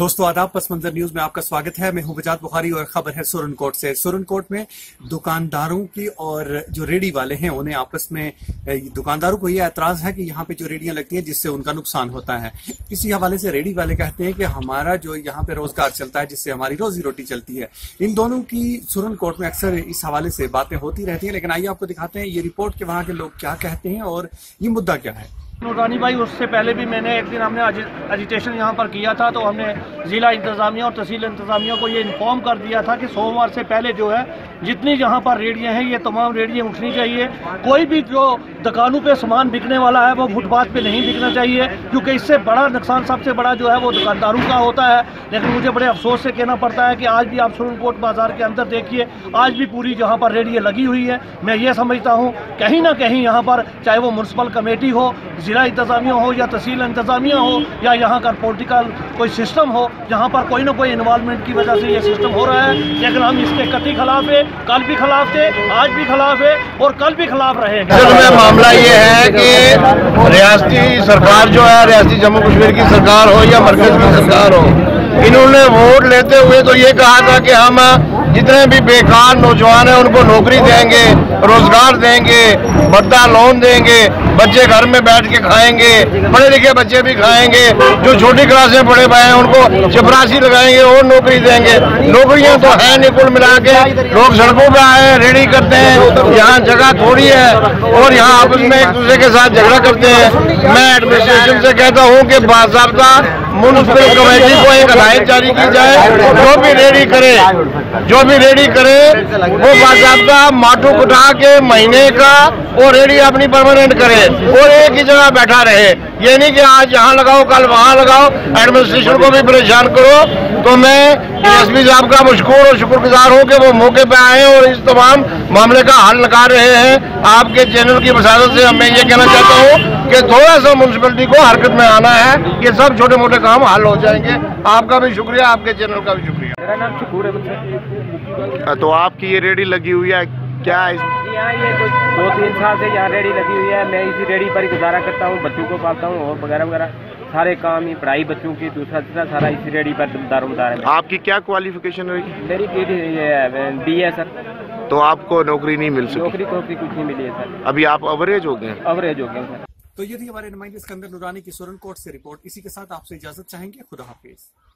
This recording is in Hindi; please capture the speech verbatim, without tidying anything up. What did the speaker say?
दोस्तों आदाब, पस मंजर न्यूज में आपका स्वागत है। मैं हूं बजात बुखारी और खबर है सुरनकोट से। सुरनकोट में दुकानदारों की और जो रेडी वाले हैं उन्हें आपस में, दुकानदारों को यह एतराज है कि यहाँ पे जो रेडियां लगती हैं जिससे उनका नुकसान होता है। इसी हवाले से रेडी वाले कहते हैं कि हमारा जो यहाँ पे रोजगार चलता है जिससे हमारी रोजी रोटी चलती है। इन दोनों की सुरनकोट में अक्सर इस हवाले से बातें होती रहती हैं, लेकिन आइए आपको दिखाते हैं ये रिपोर्ट के वहाँ के लोग क्या कहते हैं और ये मुद्दा क्या है। नूरानी भाई, उससे पहले भी मैंने एक दिन हमने एजिटेशन यहाँ पर किया था, तो हमने ज़िला इंतज़ामिया और तहसील इंतज़ामिया को ये इन्फॉर्म कर दिया था कि सोमवार से पहले जो है जितनी यहाँ पर रेडियाँ हैं ये तमाम रेडियाँ उठनी चाहिए। कोई भी जो दुकानों पे सामान बिकने वाला है वो फुटपाथ पे नहीं बिकना चाहिए, क्योंकि इससे बड़ा नुकसान सबसे बड़ा जो है वो दुकानदारों का होता है। लेकिन मुझे बड़े अफसोस से कहना पड़ता है कि आज भी आप सुरनकोट बाज़ार के अंदर देखिए, आज भी पूरी यहाँ पर रेडियाँ लगी हुई है। मैं ये समझता हूँ कहीं ना कहीं यहाँ पर, चाहे वो म्यूनसिपल कमेटी हो, ज़िला इंतज़ामिया हो या तहसील इंतज़ामिया हो या यहाँ का पॉलिटिकल कोई सिस्टम हो, जहाँ पर कोई ना कोई इन्वॉल्वमेंट की वजह से ये सिस्टम हो रहा है। लेकिन हम इसके कतई खिलाफ है, कल भी खिलाफ थे, आज भी खिलाफ है और कल भी खिलाफ रहेंगे। असल में मामला ये है कि रियासती सरकार जो है, रियासती जम्मू कश्मीर की सरकार हो या मरकज की सरकार हो, इन्होंने वोट लेते हुए तो ये कहा था कि हम जितने भी बेकार नौजवान हैं उनको नौकरी देंगे, रोजगार देंगे, भत्ता लोन देंगे, बच्चे घर में बैठ के खाएंगे, पढ़े लिखे बच्चे भी खाएंगे, जो छोटी क्लास में पढ़े हुए हैं उनको चपरासी लगाएंगे और नौकरी देंगे। नौकरियां तो है नहीं, कुल मिला के लोग सड़कों पर आए रेडी करते हैं, यहाँ जगह थोड़ी है और यहाँ आपस में एक दूसरे के साथ झगड़ा करते हैं। मैं एडमिनिस्ट्रेशन से कहता हूँ कि बाज़ाब्ता म्युनिसिपल कमेटी को एक हदायत जारी की जाए, जो भी रेडी करे जो भी रेडी करे वो बाज़ाब्ता माटू उठा के महीने का और रेडी अपनी परमानेंट करे और एक ही जगह बैठा रहे। ये नहीं कि आज यहाँ लगाओ कल वहाँ लगाओ, एडमिनिस्ट्रेशन को भी परेशान करो। तो मैं एसपी साहब का मशकूर और शुक्रगुजार हूँ कि वो मौके पे आए और इस तमाम मामले का हल निकाल रहे हैं। आपके चैनल की वसादत से मैं ये कहना चाहता हूँ कि थोड़ा सा म्यूनसिपलिटी को हरकत में आना है, ये सब छोटे मोटे काम हल हो जाएंगे। आपका भी शुक्रिया, आपके चैनल का भी शुक्रिया। मेरा नाम शकूर है। तो आपकी ये रेडी लगी हुई है क्या? यहाँ ये तो दो तीन साल से यहाँ रेडी लगी हुई है। मैं इसी रेडी पर ही गुजारा करता हूँ, बच्चों को पालता हूँ और वगैरह वगैरह सारे काम ही, पढ़ाई बच्चों की, दूसरा तीसरा सारा इसी रेडी पर दारोमदार है। आपकी क्या क्वालिफिकेशन हुई? मेरी ये बी है सर। तो आपको नौकरी नहीं मिल सकी? नौकरी नौकरी कुछ नहीं मिली है सर। अभी आप अवरेज हो गए? अवरेज हो गए सर। तो ये थी हमारे नुमाइंदे सिकंदर नूरानी की सुरनकोट से रिपोर्ट। इसी के साथ आपसे इजाजत चाहेंगे। खुदा हाफिज।